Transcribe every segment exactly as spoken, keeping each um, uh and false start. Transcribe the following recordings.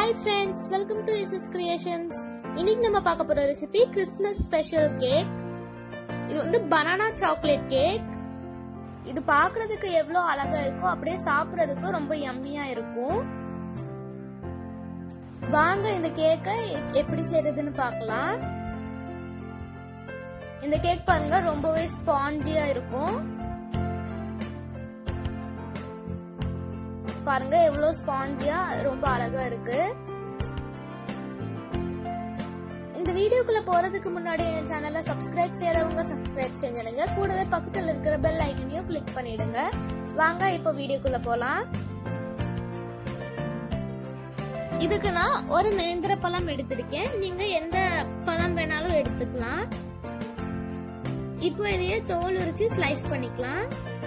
Hi friends, welcome to S S Creations. இன்னைக்கு நம்ம பார்க்க போற ரெசிபி கிறிஸ்மஸ் ஸ்பெஷல் கேக். இது வந்து பனானா சாக்லேட் கேக். இது பார்க்கிறதுக்கு எவ்வளவு அழகா இருக்கோ அப்படியே சாப்பிடுறதுக்கு ரொம்ப யம்மியா இருக்கும். வாங்க இந்த கேக்கை எப்படி செய்யறதுன்னு பார்க்கலாம். இந்த கேக் பாருங்க ரொம்பவே ஸ்பாஞ்சியா இருக்கும். பாருங்க எவ்வளவு ஸ்பாஞ்சியா ரொம்ப அழகா இருக்கு. இந்த வீடியோக்குள்ள போறதுக்கு முன்னாடி என் சேனலை சப்ஸ்கிரைப் செய்யாதவங்க சப்ஸ்கிரைப் செஞ்சிடுங்க. கூடவே பக்கத்துல இருக்கிற பெல் ஐக்கனையும் கிளிக் பண்ணிடுங்க. வாங்க இப்போ வீடியோக்குள்ள போலாம். இதுக்கு நான் ஒரு நேந்திர பழம் எடுத்திருக்கேன். நீங்க எந்த பழம் வேணாலும் எடுத்துக்கலாம். இப்போ இதையே தோல் உரிச்சு ஸ்லைஸ் பண்ணிக்கலாம்.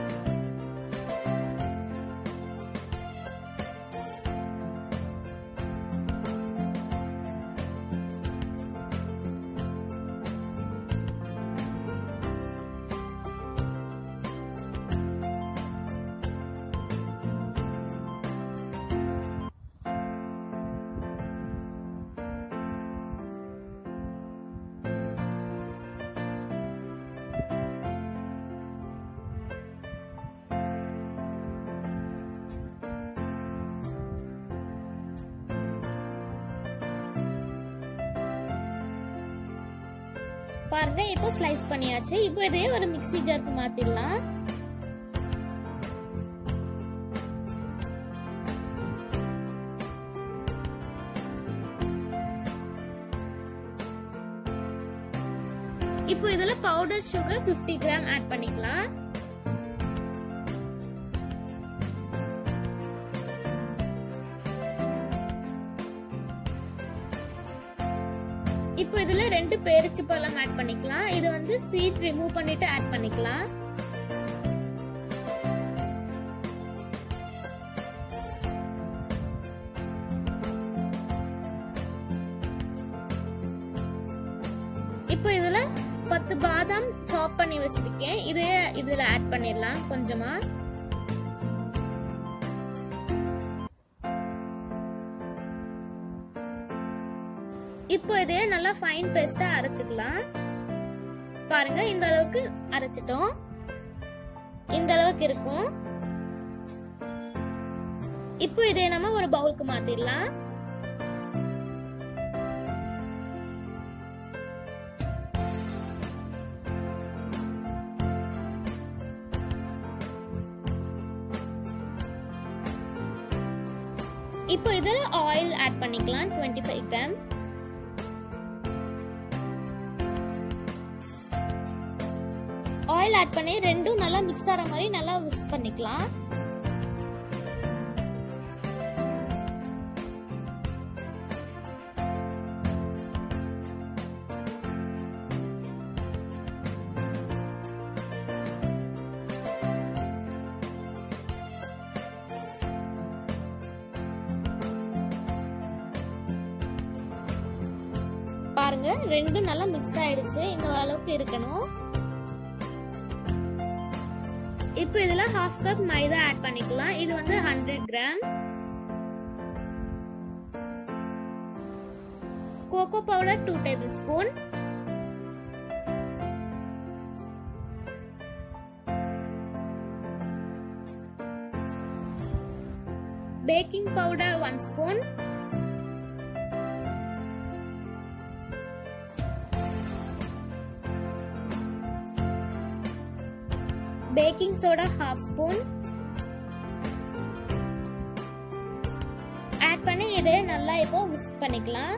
பாருங்க இப்போ ஸ்லைஸ் பண்ணியாச்சு. இப்போ இதே ஒரு மிக்ஸி ஜாருக்கு மாத்திடலாம். இப்போ இதுல powder sugar fifty gram add பண்ணிக்கலாம். இப்போ இதுல ரெண்டு பேரிச்சை பழம் ஆட் பண்ணிக்கலாம். இது வந்து சீட் ரிமூவ் பண்ணிட்டு ஆட் பண்ணிக்கலாம். இப்போ இதுல பத்து பாதாம் சாப் பண்ணி வச்சிருக்கேன். இதே இதுல ஆட் பண்ணிடலாம் கொஞ்சமா. இப்போ இதே நல்லா ஃபைன் பேஸ்டா அரைச்சுக்கலாம். பாருங்க இந்த அளவுக்கு அரைச்சிட்டோம். இந்த அளவுக்கு இருக்கும். இப்போ இதே நம்ம ஒரு பவுலுக்கு மாத்திடலாம். இப்போ இதுல ஆயில் ஆட் பண்ணிக்கலாம் twenty five gram. Oil add பண்ணி ரெண்டும் நல்லா மிக்ஸ் ஆற மாதிரி நல்லா விஸ்க் பண்ணிக்கலாம். பாருங்க ரெண்டும் நல்லா மிக்ஸ் ஆயிடுச்சு. இந்த அளவுக்கு இருக்கணும். இப்போ இதுல ஹாஃப் கப் மைதா ஆட் பண்ணிக்கலாம். இது வந்து hundred gram. Cocoa powder two tablespoon. Baking powder one spoon. Baking soda half spoon add பண்ணி இதை நல்லா இப்போ விஸ்க் பண்ணிக்கலாம்.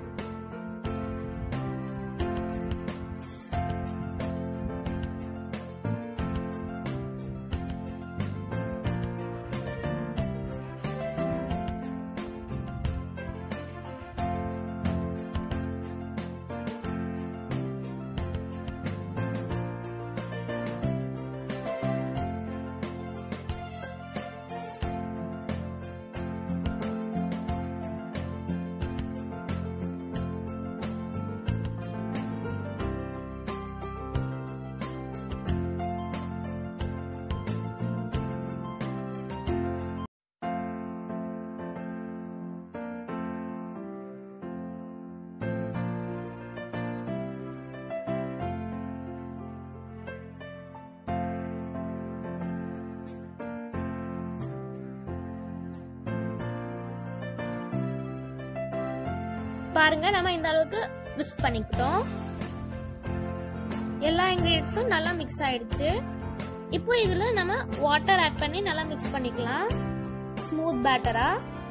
பாருங்க நம்ம இந்த அளவுக்கு விஸ்க் பண்ணிக்கிட்டோம். எல்லா இன்கிரிடியன்ட்ஸும் நல்லா மிக்ஸ் ஆயிடுச்சு. இப்போ இதுல நம்ம வாட்டர் ஆட் பண்ணி நல்லா மிக்ஸ் பண்ணிக்கலாம் ஸ்மூத் பேட்டரா.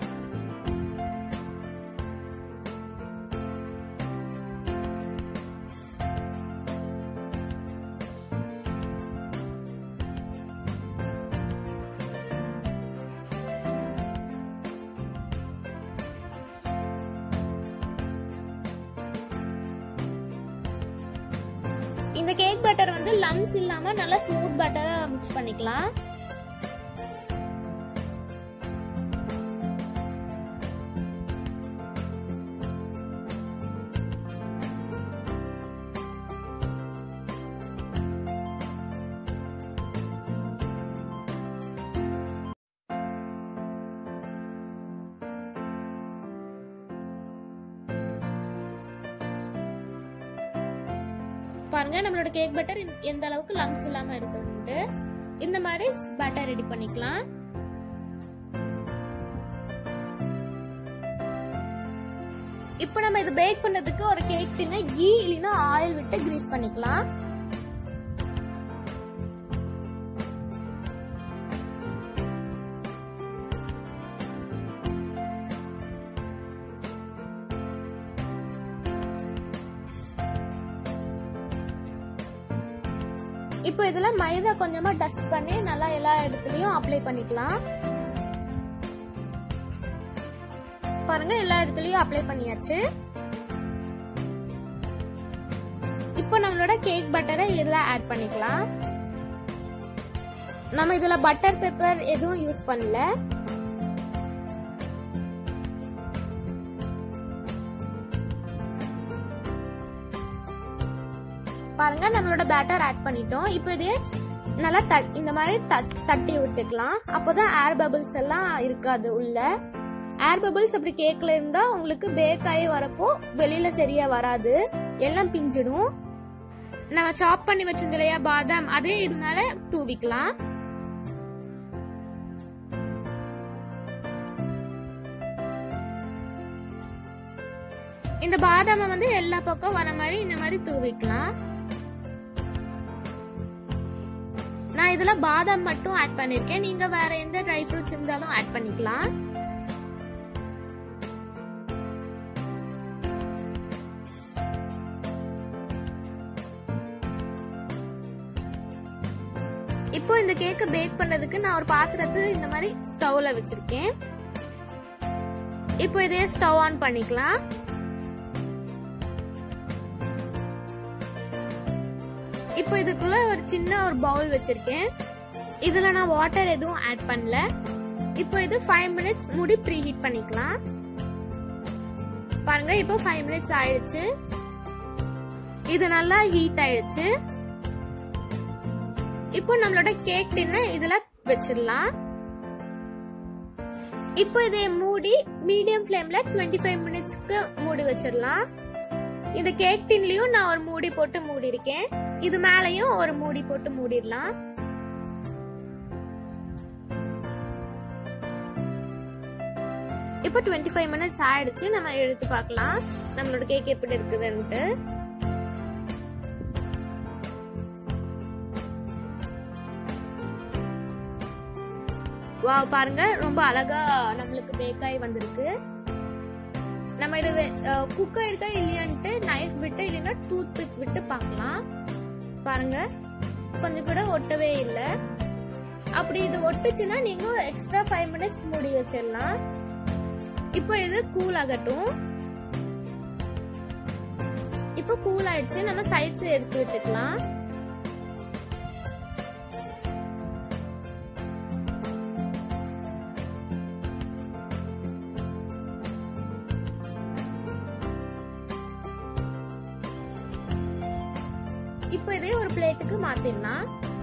இந்த கேக் பட்டர் வந்து லம்ஸ் இல்லாம நல்லா ஸ்மூத் பட்டரா மிக்ஸ் பண்ணிக்கலாம். பாருங்க நம்மளோட கேக் பட்டர் எந்த அளவுக்கு லம்ஸ் இல்லாம இருக்குன்னு. இந்த மாதிரி பட்டர் ரெடி பண்ணிக்கலாம். இப்போ நம்ம இது பேக் பண்ணதுக்கு ஒரு கேக் டின்னை கீ இல்லனா ஆயில் விட்டு கிரீஸ் பண்ணிக்கலாம். இப்போ இதுல மைதா கொஞ்சமா டஸ்ட் பண்ணி நல்லா எல்லா இடத்துலயும் அப்ளை பண்ணிக்கலாம். பாருங்க எல்லா இடத்துலயும் அப்ளை பண்ணியாச்சு. இப்போ நம்மளோட கேக் பட்டரை இதுல ஆட் பண்ணிக்கலாம். நம்ம இதுல பட்டர் பெப்பர் எதுவும் யூஸ் பண்ணல. பாருங்க நம்மளோட பேட்டர் ஆட் பண்ணிட்டோம். இப்போ இதே நல்லா இந்த மாதிரி தட்டி விட்டுக்கலாம். அப்போதான் ஏர் பபிள்ஸ் எல்லாம் இருக்காது உள்ள. ஏர் பபிள்ஸ் அப்படி கேக்ல இருந்தா உங்களுக்கு பேக் ஆகி வரப்போ வெளியில சரியா வராது, எல்லாம் பிஞ்சிடும். நம்ம சாப் பண்ணி வச்சிருந்தோம் இல்லையா பாதாம், அதே இது மேல தூவிக்கலாம். இந்த பாதாம வந்து எல்லா பக்கம் வர மாதிரி இந்த மாதிரி தூவிக்கலாம். நான் இதுல பாதாம் மட்டும் ஆட் பண்ணிருக்கேன். நீங்க வேற எந்த ட்ரை ஃப்ரூட்ஸ் இருந்தாலும் ஆட் பண்ணிக்கலாம். இப்போ இந்த கேக்க பேக் பண்ணதுக்கு நான் ஒரு பாத்திரத்தை இந்த மாதிரி ஸ்டவ்ல வச்சிருக்கேன். இப்போ இதே ஸ்டவ் ஆன் பண்ணிக்கலாம். இப்போ இதுக்குள்ள ஒரு சின்ன ஒரு பவுல் வச்சிருக்கேன். இதுல நான் வாட்டர் எதுவும் ஆட் பண்ணல. இப்போ இது ஃபைவ் மினிட்ஸ் மூடி ப்ரீ ஹீட் பண்ணிக்கலாம். பாருங்க இப்போ ஃபைவ் மினிட்ஸ் ஆயிடுச்சு. இது நல்லா ஹீட் ஆயிடுச்சு. இப்போ நம்மளோட கேக் டின்னை இதுல வச்சிடலாம். இப்போ இதை மூடி மீடியம் ஃப்ளேம்ல டுவெண்ட்டி ஃபைவ் மினிட்ஸ்க்கு மூடி வச்சிடலாம். இந்த கேக் டின்லயும் நான் ஒரு மூடி போட்டு மூடி இருக்கேன். இது மேலயும் ஒரு மூடி போட்டு மூடிடலாம். இப்போ டுவெண்ட்டி ஃபைவ் மினிட்ஸ் ஆயிடுச்சு. நம்ம எடுத்து பார்க்கலாம் நம்மளோட கேக் எப்படி இருக்குதுன்ட்டு. வாவ் பாருங்க ரொம்ப அழகா நம்மளுக்கு பேக் ஆகி வந்திருக்கு. நம்ம இது குக் ஆயிருக்கா இல்லையான்ட்டு நைஃப் விட்டு இல்லைன்னா டூத் பிக் விட்டு பார்க்கலாம். பாருங்க கொஞ்சம் கூட ஒட்டவே இல்லை. அப்படி இது ஒட்டுச்சுன்னா நீங்க எக்ஸ்ட்ரா ஃபைவ் மினிட்ஸ் மூடி வச்சிடலாம். இப்போ இது கூல் ஆகட்டும். இப்போ கூல் ஆயிடுச்சு. நம்ம சைட்ஸ் எடுத்து விட்டுக்கலாம். இப்போ இதே ஒரு பிளேட்டுக்கு மாத்திடலாம்.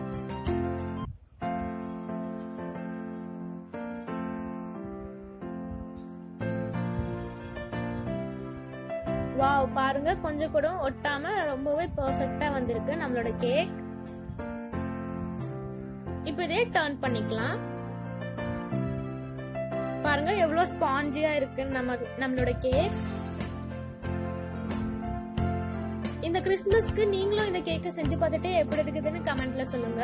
வாவ் பாருங்க கொஞ்சம் கூட ஒட்டாம ரொம்பவே பெர்ஃபெக்ட்டா வந்திருக்கு நம்மளோட கேக். இப்போ இதே டர்ன் பண்ணிக்கலாம். பாருங்க எவ்வளவு ஸ்பாஞ்சியா இருக்கு நம்ம நம்மளோட கேக். இந்த கிறிஸ்மஸ்க்கு நீங்களும் இந்த கேக்க செஞ்சு பார்த்துட்டு எப்படி இருக்குதுன்னு கமெண்ட்ல சொல்லுங்க.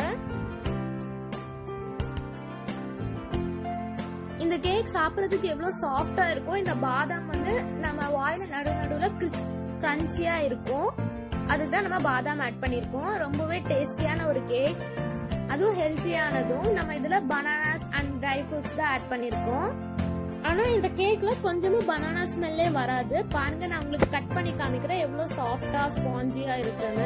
இந்த கேக் சாப்பிடுறதுக்கு எவ்வளவு சாஃப்டா இருக்கும். இந்த பாதாம் வந்து நம்ம வாயில நடு நடுவுல கிரன்ச்சியா இருக்கும். அதுதான் நம்ம பாதாம் ஆட் பண்ணிருக்கோம். ரொம்பவே டேஸ்டியான ஒரு கேக், அதுவும் ஹெல்த்தியானதும். நம்ம இதுல பனானாஸ் அண்ட் ட்ரை ஃப்ரூட்ஸ் தான் ஆட் பண்ணிருக்கோம். ஆனா இந்த கேக்ல கொஞ்சமும் பனானா ஸ்மெல்லே வராது. பாருங்க, நான் உங்களுக்கு கட் பண்ணி காமிக்கிறேன் எவ்வளவு சாஃப்டா ஸ்பாஞ்சியா இருக்குன்னு.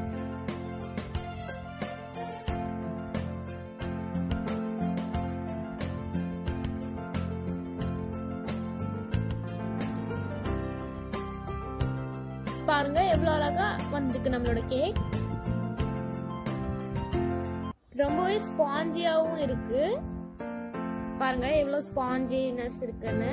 பாருங்க எவ்வளவு அழகா வந்திருக்கு நம்மளோட கேக். ரொம்பவே ஸ்பாஞ்சியாவும் இருக்கு. பாருங்க எவ்வளவு ஸ்பாஞ்சினஸ் இருக்குன்னு.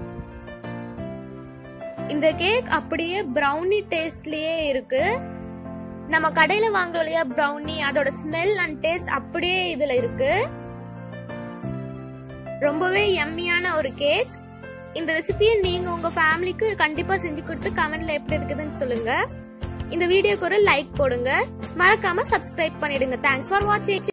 இந்த கேக் அப்படியே ப்ரௌனி டேஸ்ட்லயே இருக்கு. நம்ம கடையில வாங்குறோம் இல்லையா ப்ரௌனி, அதோட ஸ்மெல் அண்ட் டேஸ்ட் அப்படியே இதுல இருக்கு. ரொம்பவே யம்மியான ஒரு கேக். இந்த ரெசிபியை நீங்க உங்க ஃபேமிலிக்கு கண்டிப்பா செஞ்சு கொடுத்து கமெண்ட்ல எப்படி இருக்குதுன்னு சொல்லுங்க. இந்த வீடியோக்கு ஒரு லைக் போடுங்க. மறக்காம சப்ஸ்கிரைப் பண்ணிடுங்க. தேங்க்ஸ் ஃபார் வாட்சிங்.